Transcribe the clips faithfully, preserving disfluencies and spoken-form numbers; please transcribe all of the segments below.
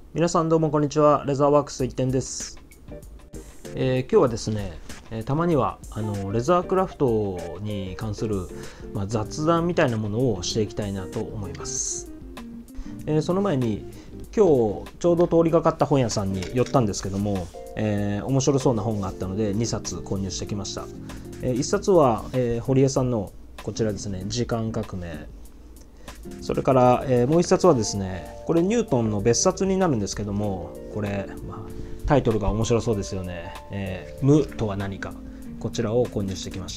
皆さんどうもこんにちは。レザーワークス一点です。えー、今日はですね、えー、たまにはあのレザークラフトに関する、まあ、雑談みたいなものをしていきたいなと思います。えー、その前に今日ちょうど通りがかった本屋さんに寄ったんですけども、えー、面白そうな本があったのでにさつ購入してきました。えー、いっさつは、えー、堀江さんのこちらですね、時間革命。それから、えー、もう一冊はですね、これニュートンの別冊になるんですけども、これ、まあ、タイトルが面白そうですよね、えー、無とは何か、こちらを購入してきました。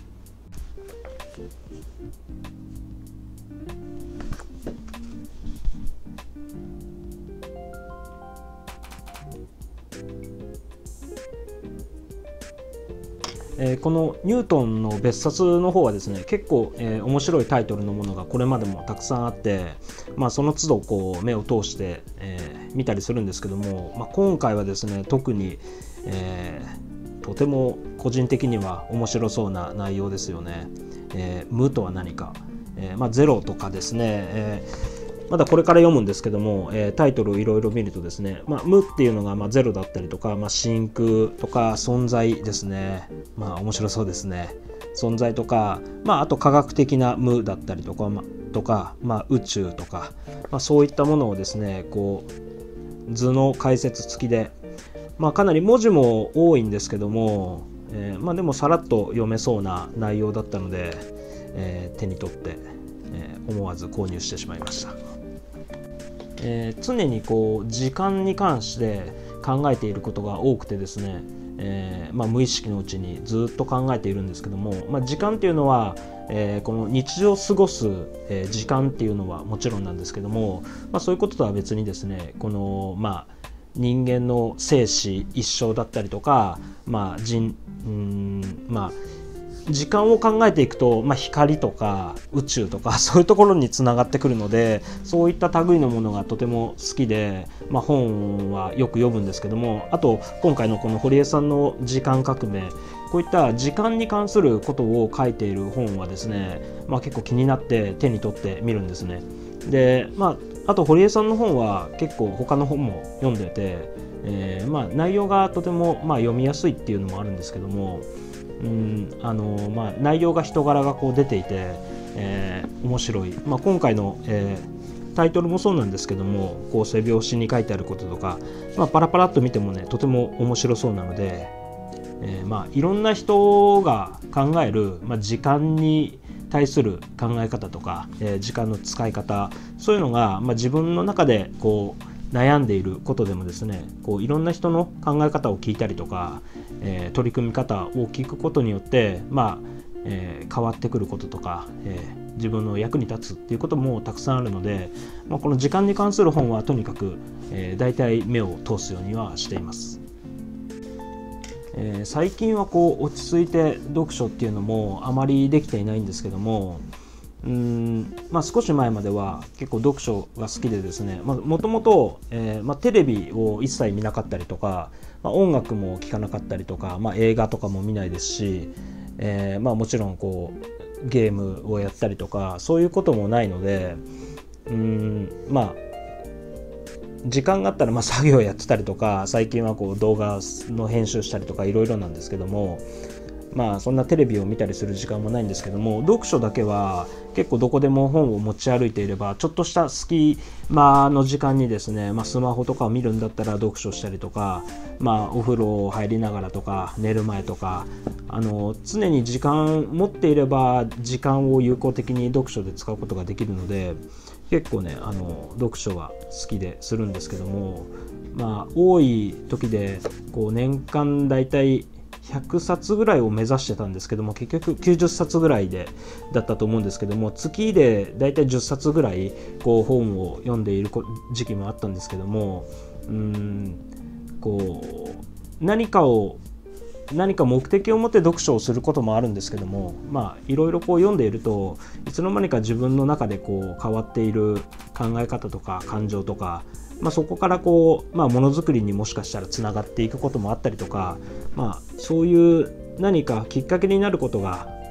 えー、このニュートンの別冊の方はですね、結構、えー、面白いタイトルのものがこれまでもたくさんあって、まあ、その都度こう目を通して、えー、見たりするんですけども、まあ、今回はですね特に、えー、とても個人的には面白そうな内容ですよね。えー、無とは何か、えーまあ、ゼロとかですね、えーまだこれから読むんですけども、えー、タイトルをいろいろ見るとですね、まあ、無っていうのがまあゼロだったりとか、まあ、真空とか存在ですね。まあ面白そうですね。存在とか、まあ、あと科学的な無だったりとか、まあ、とかまあ、宇宙とか、まあ、そういったものをですねこう図の解説付きで、まあ、かなり文字も多いんですけども、えーまあ、でもさらっと読めそうな内容だったので、えー、手に取って、えー、思わず購入してしまいました。えー、常にこう時間に関して考えていることが多くてですね、えーまあ、無意識のうちにずっと考えているんですけども、まあ、時間っていうのは、えー、この日常を過ごす、えー、時間っていうのはもちろんなんですけども、まあ、そういうこととは別にですねこの、まあ、人間の生死一生だったりとか、まあ人うんまあ時間を考えていくと、まあ、光とか宇宙とかそういうところにつながってくるので、そういった類のものがとても好きで、まあ、本はよく読むんですけども、あと今回のこの堀江さんの時間革命、こういった時間に関することを書いている本はですね、まあ、結構気になって手に取ってみるんですね。で、まあ、あと堀江さんの本は結構他の本も読んでて、えーまあ、内容がとてもまあ読みやすいっていうのもあるんですけども、うんあのまあ、内容が人柄がこう出ていて、えー、面白い、まあ、今回の、えー、タイトルもそうなんですけども、こう背表紙に書いてあることとか、まあ、パラパラっと見てもねとても面白そうなので、えーまあ、いろんな人が考える、まあ、時間に対する考え方とか、えー、時間の使い方、そういうのが、まあ、自分の中でこう悩んでいることでもですね、こういろんな人の考え方を聞いたりとか、えー、取り組み方を聞くことによって、まあえー、変わってくることとか、えー、自分の役に立つっていうこともたくさんあるので、まあ、この時間に関する本はとにかく、えー、大体目を通すようにはしています。えー、最近はこう落ち着いて読書っていうのもあまりできていないんですけども、うーんまあ、少し前までは結構読書が好きでですね、もともとテレビを一切見なかったりとか、まあ、音楽も聴かなかったりとか、まあ、映画とかも見ないですし、えーまあ、もちろんこうゲームをやったりとかそういうこともないので、うーんまあ時間があったらまあ作業やってたりとか、最近はこう動画の編集したりとかいろいろなんですけども、まあそんなテレビを見たりする時間もないんですけども、読書だけは結構どこでも本を持ち歩いていれば、ちょっとした隙間の時間にですね、まあ、スマホとかを見るんだったら読書したりとか、まあお風呂入りながらとか寝る前とか、あの常に時間持っていれば時間を有効的に読書で使うことができるので、結構ねあの読書は好きでするんですけども、まあ多い時でこう年間だいたいひゃくさつぐらいを目指してたんですけども、結局きゅうじゅっさつぐらいでだったと思うんですけども、月でだいたいじゅっさつぐらいこう本を読んでいる時期もあったんですけども、うーんこう何かを何か目的を持って読書をすることもあるんですけども、まあいろいろこう読んでいるといつの間にか自分の中でこう変わっている考え方とか感情とか、まあ、そこからこう、まあ、ものづくりにもしかしたらつながっていくこともあったりとか、まあ、そういう何かきっかけになることが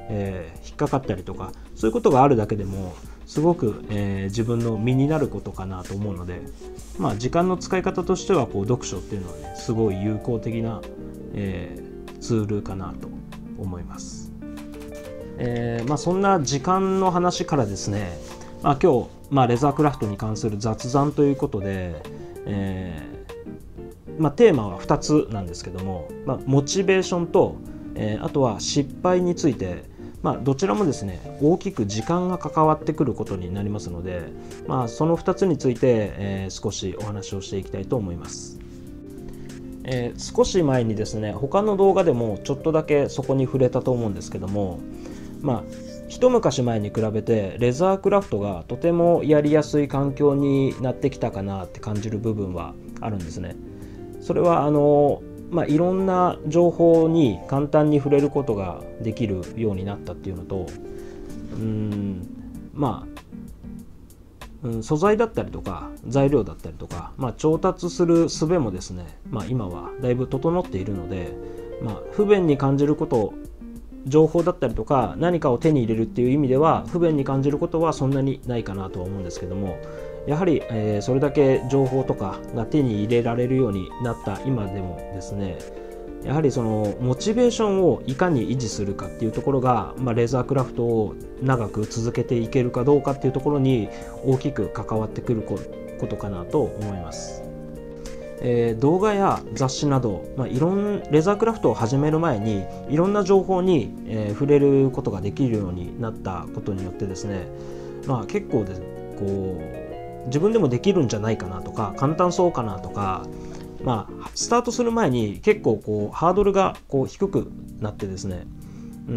えー、引っかかったりとか、そういうことがあるだけでもすごく、えー、自分の身になることかなと思うので、まあ、時間の使い方としてはこう読書っていうのはねすごい有効的な、えー、ツールかなと思います。えーまあ、そんな時間の話からですね、まあ、今日、まあ、レザークラフトに関する雑談ということで、えーまあ、テーマはふたつなんですけども、まあ、モチベーションと、えー、あとは失敗について、まあ、どちらもですね大きく時間が関わってくることになりますので、まあ、そのふたつについて、えー、少しお話をしていきたいと思います。えー、少し前にですね他の動画でもちょっとだけそこに触れたと思うんですけども、まあ一昔前に比べてレザークラフトがとてもやりやすい環境になってきたかなって感じる部分はあるんですね。それはあの、まあ、いろんな情報に簡単に触れることができるようになったっていうのと、うーんまあ、うん、素材だったりとか材料だったりとか、まあ、調達する術もですね、まあ、今はだいぶ整っているので、まあ、不便に感じること情報だったりとか何かを手に入れるっていう意味では不便に感じることはそんなにないかなとは思うんですけども、やはり、えー、それだけ情報とかが手に入れられるようになった今でもですね、やはりそのモチベーションをいかに維持するかっていうところが、まあ、レザークラフトを長く続けていけるかどうかっていうところに大きく関わってくることかなと思います。えー、動画や雑誌など、まあ、いろんレザークラフトを始める前にいろんな情報に、えー、触れることができるようになったことによってですね、まあ、結構ですこう自分でもできるんじゃないかなとか簡単そうかなとか、まあ、スタートする前に結構こうハードルがこう低くなってですね、うん、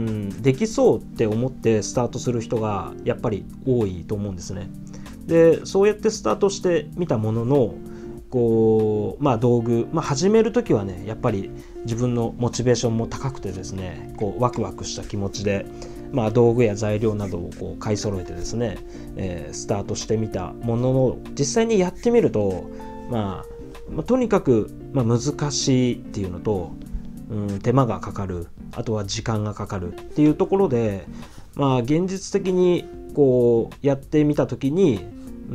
できそうって思ってスタートする人がやっぱり多いと思うんですね。でそうやってスタートしてみたもののこうまあ、道具、まあ、始めるときはねやっぱり自分のモチベーションも高くてですねこうワクワクした気持ちで、まあ、道具や材料などをこう買い揃えてですね、えー、スタートしてみたものの実際にやってみると、まあ、まあとにかく、まあ、難しいっていうのと、うん、手間がかかる、あとは時間がかかるっていうところで、まあ、現実的にこうやってみたときに、うん、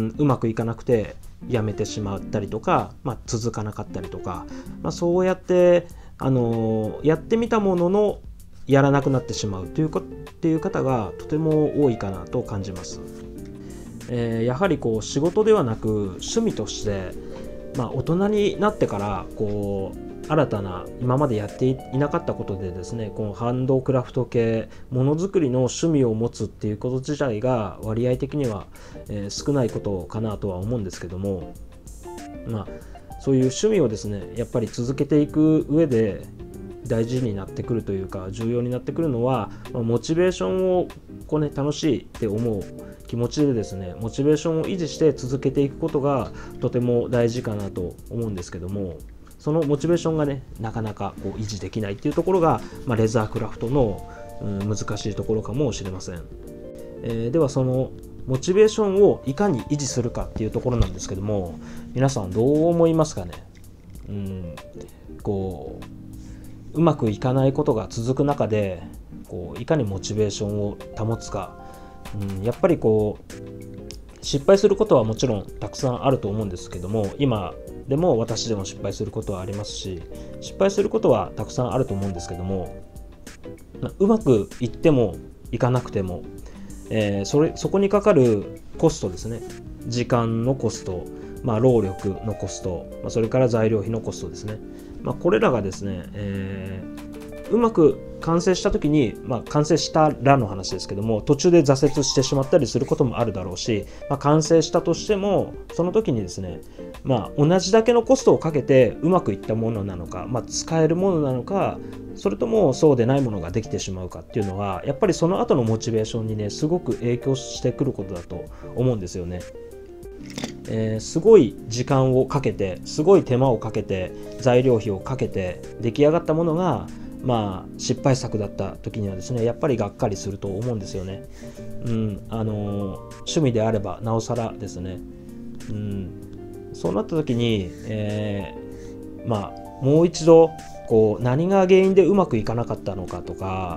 うまくいかなくてやめてしまったりとか、まあ、続かなかったりとか、まあ、そうやって、あのー、やってみたもののやらなくなってしまうというかっていう方がとても多いかなと感じます。えー、やはりこう仕事ではなく趣味として、まあ、大人になってからこう新たな今までやっていなかったことでですね、このハンドクラフト系ものづくりの趣味を持つっていうこと自体が割合的には、えー、少ないことかなとは思うんですけども、まあ、そういう趣味をですねやっぱり続けていく上で大事になってくるというか重要になってくるのは、まあ、モチベーションをこう、ね、楽しいって思う気持ちでですねモチベーションを維持して続けていくことがとても大事かなと思うんですけども、そのモチベーションがねなかなかこう維持できないっていうところが、まあ、レザークラフトの、うん、難しいところかもしれません。えー、ではそのモチベーションをいかに維持するかっていうところなんですけども、皆さんどう思いますかね。うん、こううまくいかないことが続く中でこういかにモチベーションを保つか、うん、やっぱりこう失敗することはもちろんたくさんあると思うんですけども、今でも私でも失敗することはありますし、失敗することはたくさんあると思うんですけども、うまくいってもいかなくても、えー、それそこにかかるコストですね、時間のコスト、まあ、労力のコスト、まあ、それから材料費のコストですね、まあ、これらがですね、えー、うまく完成した時に、まあ、完成したらの話ですけども途中で挫折してしまったりすることもあるだろうし、まあ、完成したとしてもその時にですね、まあ、同じだけのコストをかけてうまくいったものなのか、まあ、使えるものなのか、それともそうでないものができてしまうかっていうのはやっぱりその後のモチベーションにねすごく影響してくることだと思うんですよね。えー、すごい時間をかけてすごい手間をかけて材料費をかけて出来上がったものがまあ失敗作だった時にはですねやっぱりがっかりすると思うんですよね。うん、あのー、趣味であればなおさらですね。うん、そうなった時に、えー、まあもう一度こう何が原因でうまくいかなかったのかとか、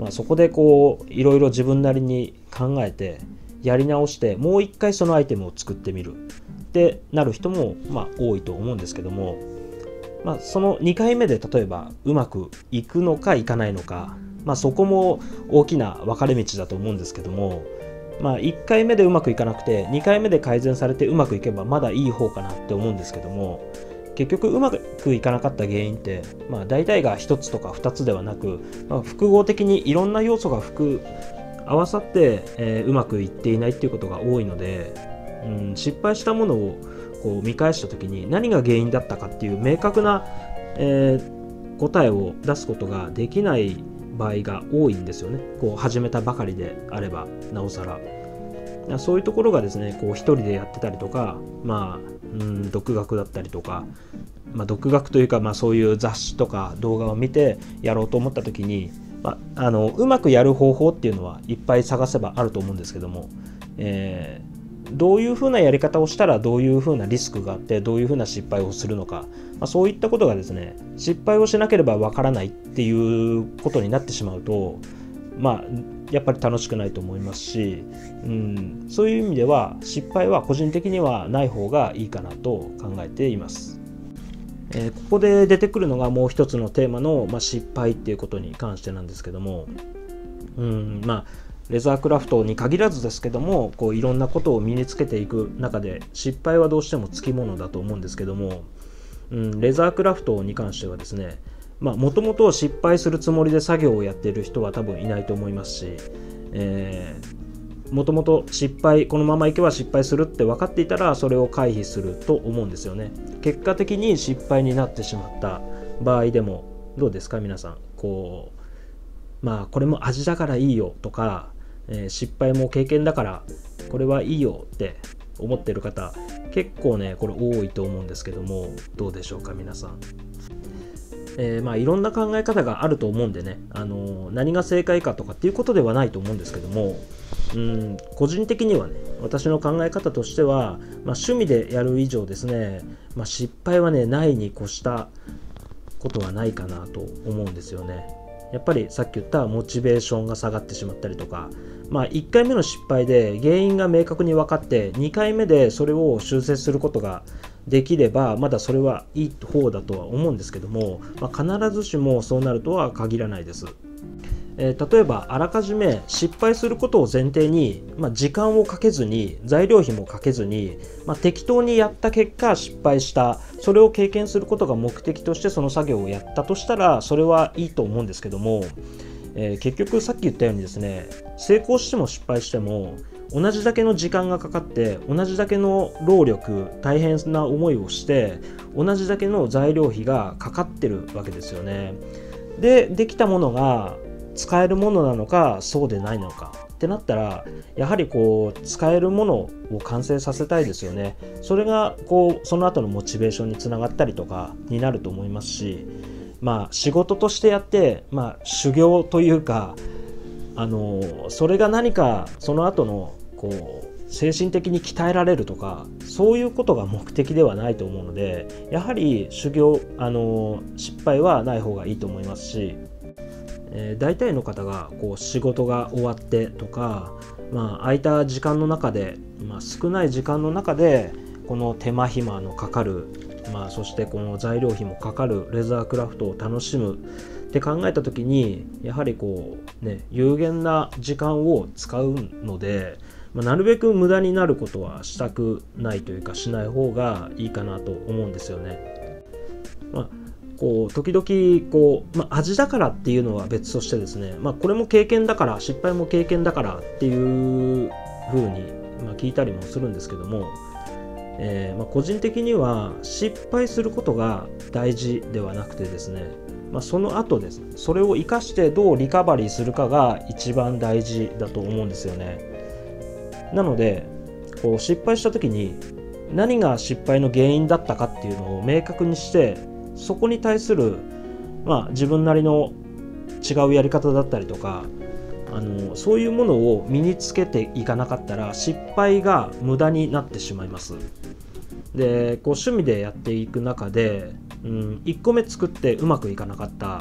まあ、そこでこういろいろ自分なりに考えてやり直してもう一回そのアイテムを作ってみるってなる人もまあ多いと思うんですけども、まあ、そのにかいめで例えばうまくいくのかいかないのか、まあ、そこも大きな分かれ道だと思うんですけども、まあ、いっかいめでうまくいかなくてにかいめで改善されてうまくいけばまだいい方かなって思うんですけども、結局うまくいかなかった原因って、まあ、大体がひとつとかふたつではなく、まあ、複合的にいろんな要素が複合わさって、えー、うまくいっていないっていうことが多いので、うん、失敗したものをこう見返した時に何が原因だったかっていう明確な、えー、答えを出すことができない場合が多いんですよね。こう始めたばかりであればなおさら。そういうところがですね、こう一人でやってたりとか、まあ、うん、独学だったりとか、まあ、独学というか、まあ、そういう雑誌とか動画を見てやろうと思った時に、まあ、あのうまくやる方法っていうのはいっぱい探せばあると思うんですけども、えー、どういうふうなやり方をしたらどういうふうなリスクがあってどういうふうな失敗をするのか、まあ、そういったことがですね、失敗をしなければわからないっていうことになってしまうと、まあやっぱり楽しくないと思いますし、うん、そういう意味では失敗は個人的にはない方がいいかなと考えています。えー、ここで出てくるのがもう一つのテーマの、まあ、失敗っていうことに関してなんですけども、うん、まあレザークラフトに限らずですけども、こういろんなことを身につけていく中で失敗はどうしてもつきものだと思うんですけども、うん、レザークラフトに関してはですね、もともと失敗するつもりで作業をやっている人は多分いないと思いますし、えー、もともと失敗このままいけば失敗するって分かっていたらそれを回避すると思うんですよね。結果的に失敗になってしまった場合でもどうですか皆さん。こうまあこれも味だからいいよとか、えー、失敗も経験だからこれはいいよって思ってる方結構ねこれ多いと思うんですけども、どうでしょうか皆さん。えーまあ、いろんな考え方があると思うんでね、あのー、何が正解かとかっていうことではないと思うんですけども、うん個人的にはね、私の考え方としては、まあ、趣味でやる以上ですね、まあ、失敗はねないに越したことはないかなと思うんですよね。やっぱりさっき言ったモチベーションが下がってしまったりとか、まあ、いっかいめの失敗で原因が明確に分かってにかいめでそれを修正することができればまだそれはいい方だとは思うんですけども、まあ、必ずしもそうなるとは限らないです。えー、例えばあらかじめ失敗することを前提に、まあ、時間をかけずに材料費もかけずに、まあ、適当にやった結果失敗した、それを経験することが目的としてその作業をやったとしたらそれはいいと思うんですけども、えー、結局さっき言ったようにですね、成功しても失敗しても同じだけの時間がかかって同じだけの労力大変な思いをして同じだけの材料費がかかってるわけですよね。でできたものが使えるものなのかそうでないのかってなったらやはりこう使えるものを完成させたいですよね。それがこうその後のモチベーションにつながったりとかになると思いますし、まあ仕事としてやって、まあ、修行というかあのそれが何かその後のこう精神的に鍛えられるとかそういうことが目的ではないと思うので、やはり修行あの失敗はない方がいいと思いますし、えー、大体の方がこう仕事が終わってとか、まあ、空いた時間の中で、まあ、少ない時間の中でこの手間暇のかかる、まあ、そしてこの材料費もかかるレザークラフトを楽しむって考えた時にやはりこう、ね、有限な時間を使うので、まあ、なるべく無駄になることはしたくないというかしない方がいいかなと思うんですよね。まあ、こう時々こう、まあ、味だからっていうのは別としてですね、まあ、これも経験だから失敗も経験だからっていう風に、まあ、聞いたりもするんですけども、えーまあ、個人的には失敗することが大事ではなくてですね、まあ、その後ですね、それを生かしてどうリカバリーするかが一番大事だと思うんですよね。なのでこう失敗した時に何が失敗の原因だったかっていうのを明確にしてそこに対する、まあ、自分なりの違うやり方だったりとかあのそういうものを身につけていかなかったら失敗が無駄になってしまいます。でこう趣味でやっていく中で、うん、いっこめ作ってうまくいかなかった、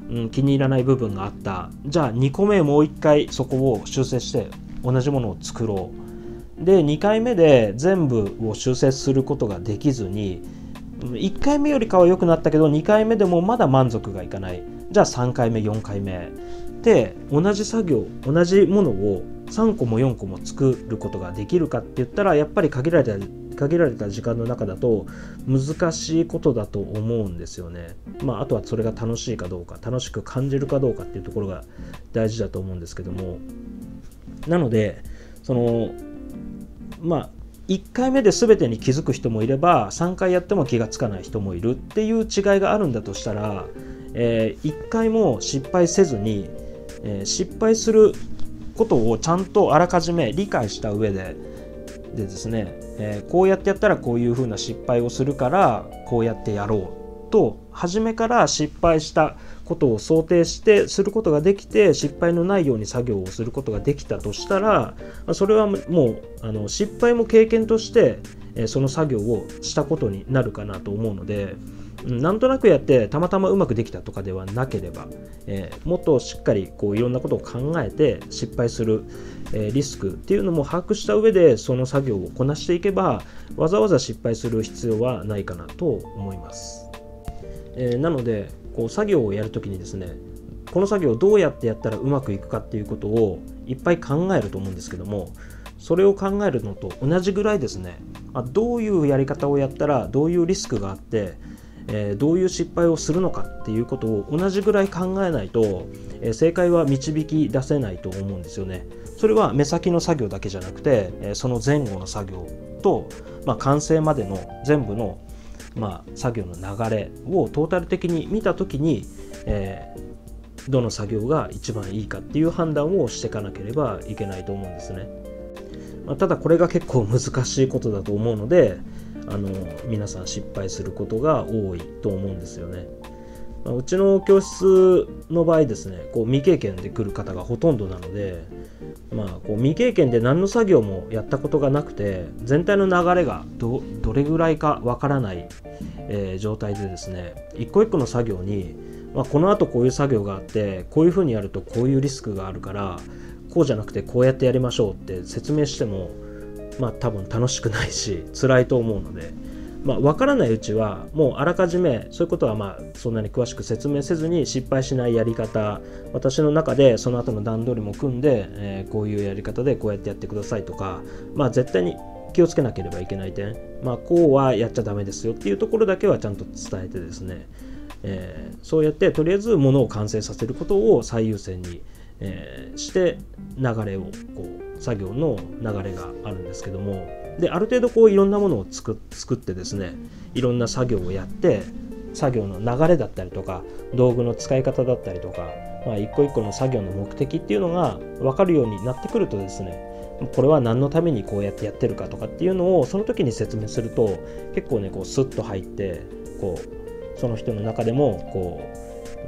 うん、気に入らない部分があった。じゃあにこめもういっかいそこを修正して同じものを作ろう。でにかいめで全部を修正することができずに、いっかいめよりかは良くなったけどにかいめでもまだ満足がいかない。じゃあさんかいめよんかいめで同じ作業同じものをさんこもよんこも作ることができるかって言ったら、やっぱり限られた限られた時間の中だと難しいことだと思うんですよね。まあ、あとはそれが楽しいかどうか、楽しく感じるかどうかっていうところが大事だと思うんですけども、なのでそのまあいっかいめで全てに気づく人もいればさんかいやっても気がつかない人もいるっていう違いがあるんだとしたら、えー、いっかいも失敗せずに、えー、失敗することをちゃんとあらかじめ理解した上ででですね、えー、こうやってやったらこういうふうな失敗をするからこうやってやろうと初めから失敗したことを想定してすることができて、失敗のないように作業をすることができたとしたら、それはもうあの失敗も経験としてその作業をしたことになるかなと思うので、なんとなくやってたまたまうまくできたとかではなければ、えー、もっとしっかりこういろんなことを考えて失敗する、えー、リスクっていうのも把握した上でその作業をこなしていけば、わざわざ失敗する必要はないかなと思います。えー、なのでこう作業をやるときにですね、この作業をどうやってやったらうまくいくかっていうことをいっぱい考えると思うんですけども、それを考えるのと同じぐらいですね、あどういうやり方をやったらどういうリスクがあって、えー、どういう失敗をするのかっていうことを同じぐらい考えないと、えー、正解は導き出せないと思うんですよね。それは目先の作業だけじゃなくて、えー、その前後の作業と、まあ、完成までの全部のまあ、作業の流れをトータル的に見たときに、えー、どの作業が一番いいかっていう判断をしていかなければいけないと思うんですね。まあ、ただこれが結構難しいことだと思うので、あの皆さん失敗することが多いと思うんですよね。まあ、うちの教室の場合ですね、こう未経験で来る方がほとんどなので、まあ、こう未経験で何の作業もやったことがなくて、全体の流れが ど, どれぐらいかわからない、えー、状態でですね、一個一個の作業に、まあ、この後こういう作業があってこういうふうにやるとこういうリスクがあるからこうじゃなくてこうやってやりましょうって説明しても、まあ、多分楽しくないし辛いと思うので、まあ、分からないうちはもうあらかじめそういうことはまあそんなに詳しく説明せずに、失敗しないやり方、私の中でその後の段取りも組んで、えー、こういうやり方でこうやってやってくださいとか、まあ、絶対に気をつけなければいけない点、まあ、こうはやっちゃダメですよっていうところだけはちゃんと伝えてですね、えー、そうやってとりあえずものを完成させることを最優先に、えー、して流れをこう作業の流れがあるんですけども、である程度こういろんなものを作ってですね、いろんな作業をやって作業の流れだったりとか道具の使い方だったりとか、まあ、一個一個の作業の目的っていうのが分かるようになってくるとですね、これは何のためにこうやってやってるかとかっていうのをその時に説明すると結構ねこうスッと入ってこうその人の中でもこう、うん、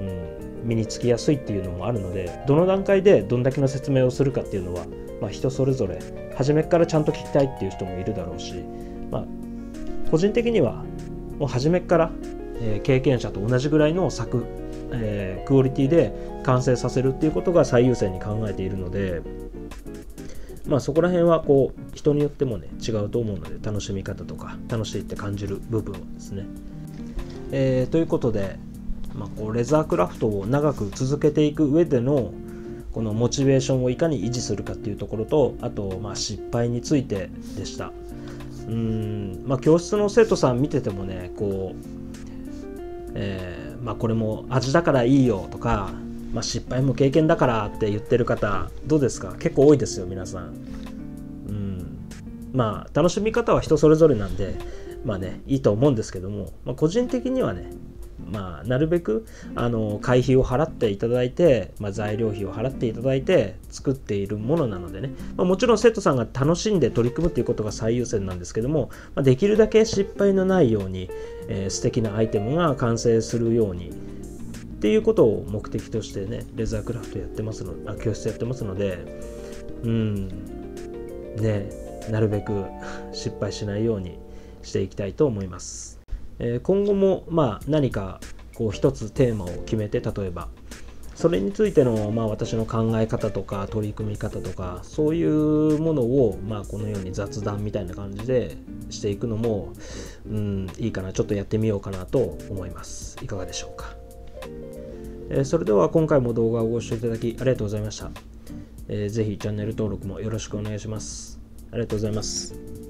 身につきやすいっていうのもあるので、どの段階でどんだけの説明をするかっていうのは、まあ、人それぞれ初めからちゃんと聞きたいっていう人もいるだろうし、まあ、個人的にはもう初めから、えー、経験者と同じぐらいの作、えー、クオリティで完成させるっていうことが最優先に考えているので、まあ、そこら辺はこう人によってもね違うと思うので、楽しみ方とか楽しいって感じる部分はですね、えー、ということで、まあ、こうレザークラフトを長く続けていく上でのこのモチベーションをいかに維持するかっていうところと、あとまあ失敗についてでした。うーん、まあ、教室の生徒さん見ててもね、こう、えーまあ、これも味だからいいよとか、まあ、失敗も経験だからって言ってる方どうですか？結構多いですよ皆さん。うん、まあ楽しみ方は人それぞれなんでまあねいいと思うんですけども、まあ、個人的にはね、まあ、なるべくあの会費を払っていただいて、まあ、材料費を払っていただいて作っているものなのでね、まあ、もちろん生徒さんが楽しんで取り組むということが最優先なんですけども、まあ、できるだけ失敗のないように、えー、素敵なアイテムが完成するようにっていうことを目的としてねレザークラフトやってますのあ教室やってますので、うんねなるべく失敗しないようにしていきたいと思います。えー、今後もまあ何かこう一つテーマを決めて、例えば、 それについての、まあ、私の考え方とか取り組み方とかそういうものを、まあ、このように雑談みたいな感じでしていくのも、うん、いいかな、ちょっとやってみようかなと思います。いかがでしょうか。えー、それでは今回も動画をご視聴いただきありがとうございました。えー、ぜひチャンネル登録もよろしくお願いします。ありがとうございます。